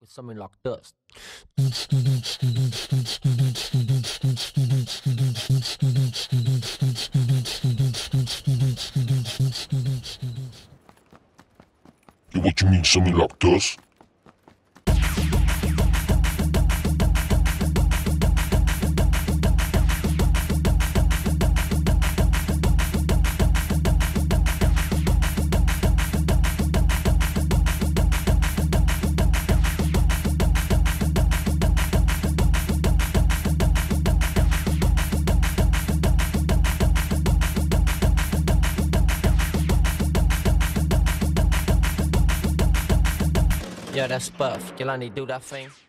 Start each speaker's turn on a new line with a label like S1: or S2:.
S1: something like this.
S2: What you mean, something like this?
S1: Yeah, that's Buff. Jelani, do that thing.